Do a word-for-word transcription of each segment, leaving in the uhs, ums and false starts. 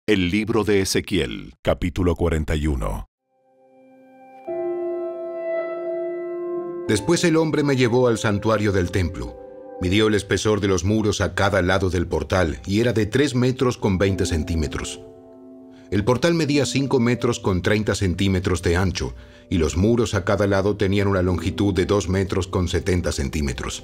El libro de Ezequiel, capítulo cuarenta y uno. Después el hombre me llevó al santuario del templo. Midió el espesor de los muros a cada lado del portal y era de tres metros con veinte centímetros. El portal medía cinco metros con treinta centímetros de ancho y los muros a cada lado tenían una longitud de dos metros con setenta centímetros.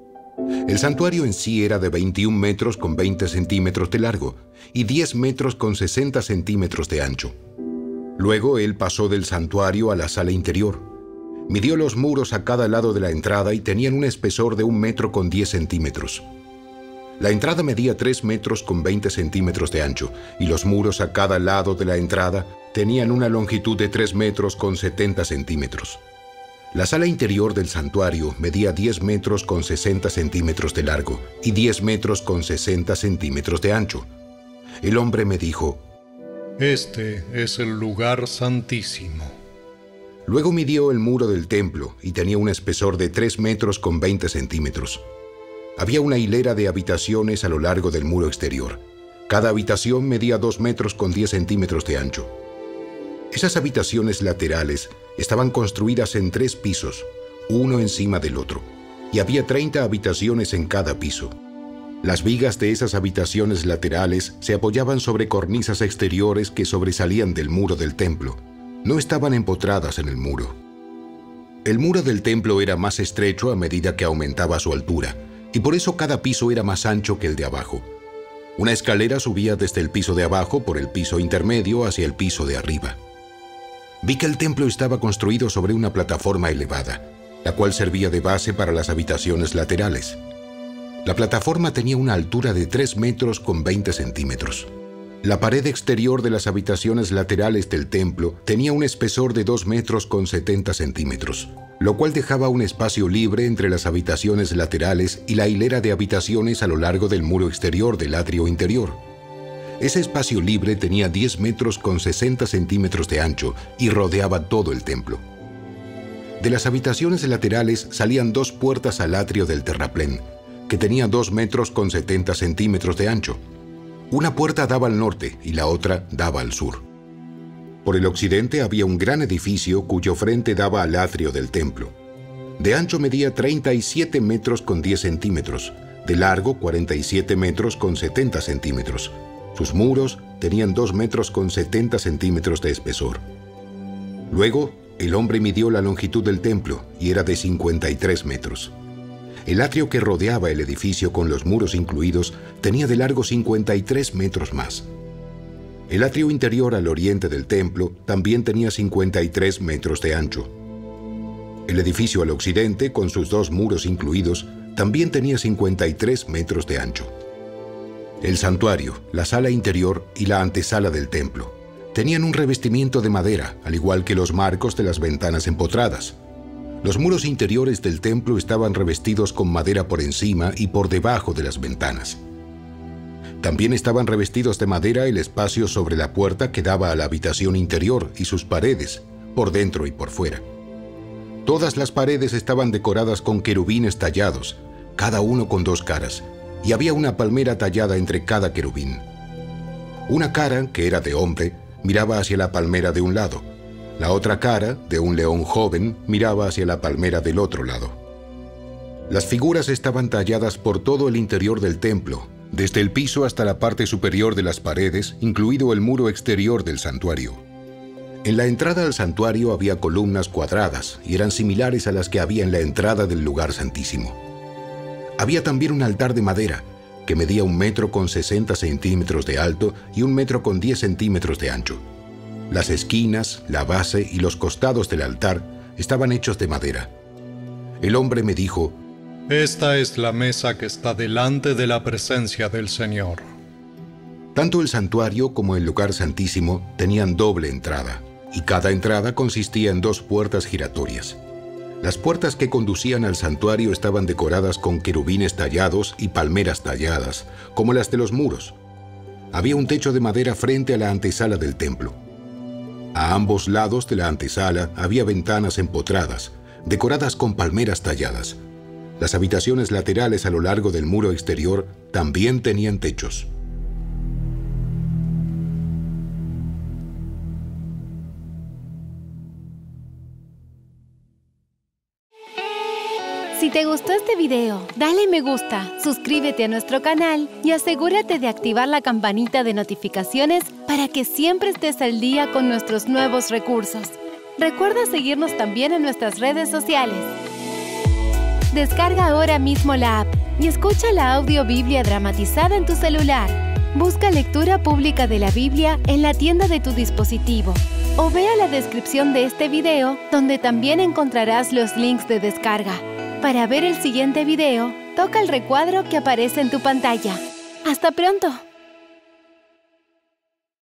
El santuario en sí era de veintiún metros con veinte centímetros de largo y diez metros con sesenta centímetros de ancho. Luego él pasó del santuario a la sala interior. Midió los muros a cada lado de la entrada y tenían un espesor de un metro con diez centímetros. La entrada medía tres metros con veinte centímetros de ancho y los muros a cada lado de la entrada tenían una longitud de tres metros con setenta centímetros. La sala interior del santuario medía diez metros con sesenta centímetros de largo y diez metros con sesenta centímetros de ancho. El hombre me dijo: Este es el lugar santísimo. Luego midió el muro del templo y tenía un espesor de tres metros con veinte centímetros. Había una hilera de habitaciones a lo largo del muro exterior. Cada habitación medía dos metros con diez centímetros de ancho. Esas habitaciones laterales estaban construidas en tres pisos, uno encima del otro, y había treinta habitaciones en cada piso. Las vigas de esas habitaciones laterales se apoyaban sobre cornisas exteriores que sobresalían del muro del templo. No estaban empotradas en el muro. El muro del templo era más estrecho a medida que aumentaba su altura, y por eso cada piso era más ancho que el de abajo. Una escalera subía desde el piso de abajo por el piso intermedio hacia el piso de arriba. Vi que el templo estaba construido sobre una plataforma elevada, la cual servía de base para las habitaciones laterales. La plataforma tenía una altura de tres metros con veinte centímetros. La pared exterior de las habitaciones laterales del templo tenía un espesor de dos metros con setenta centímetros, lo cual dejaba un espacio libre entre las habitaciones laterales y la hilera de habitaciones a lo largo del muro exterior del atrio interior. Ese espacio libre tenía diez metros con sesenta centímetros de ancho y rodeaba todo el templo. De las habitaciones laterales salían dos puertas al atrio del terraplén, que tenía dos metros con setenta centímetros de ancho. Una puerta daba al norte y la otra daba al sur. Por el occidente había un gran edificio cuyo frente daba al atrio del templo. De ancho medía treinta y siete metros con diez centímetros, de largo cuarenta y siete metros con setenta centímetros. Sus muros tenían dos metros con setenta centímetros de espesor. Luego, el hombre midió la longitud del templo y era de cincuenta y tres metros. El atrio que rodeaba el edificio con los muros incluidos tenía de largo cincuenta y tres metros más. El atrio interior al oriente del templo también tenía cincuenta y tres metros de ancho. El edificio al occidente, con sus dos muros incluidos, también tenía cincuenta y tres metros de ancho. El santuario, la sala interior y la antesala del templo tenían un revestimiento de madera, al igual que los marcos de las ventanas empotradas. Los muros interiores del templo estaban revestidos con madera por encima y por debajo de las ventanas. También estaban revestidos de madera el espacio sobre la puerta que daba a la habitación interior y sus paredes, por dentro y por fuera. Todas las paredes estaban decoradas con querubines tallados, cada uno con dos caras, y había una palmera tallada entre cada querubín. Una cara, que era de hombre, miraba hacia la palmera de un lado. La otra cara, de un león joven, miraba hacia la palmera del otro lado. Las figuras estaban talladas por todo el interior del templo, desde el piso hasta la parte superior de las paredes, incluido el muro exterior del santuario. En la entrada al santuario había columnas cuadradas y eran similares a las que había en la entrada del lugar santísimo. Había también un altar de madera, que medía un metro con sesenta centímetros de alto y un metro con diez centímetros de ancho. Las esquinas, la base y los costados del altar estaban hechos de madera. El hombre me dijo: Esta es la mesa que está delante de la presencia del Señor. Tanto el santuario como el lugar santísimo tenían doble entrada, y cada entrada consistía en dos puertas giratorias. Las puertas que conducían al santuario estaban decoradas con querubines tallados y palmeras talladas, como las de los muros. Había un techo de madera frente a la antesala del templo. A ambos lados de la antesala había ventanas empotradas, decoradas con palmeras talladas. Las habitaciones laterales a lo largo del muro exterior también tenían techos. Si te gustó este video, dale me gusta, suscríbete a nuestro canal y asegúrate de activar la campanita de notificaciones para que siempre estés al día con nuestros nuevos recursos. Recuerda seguirnos también en nuestras redes sociales. Descarga ahora mismo la app y escucha la audiobiblia dramatizada en tu celular. Busca lectura pública de la Biblia en la tienda de tu dispositivo o vea la descripción de este video donde también encontrarás los links de descarga. Para ver el siguiente video, toca el recuadro que aparece en tu pantalla. ¡Hasta pronto!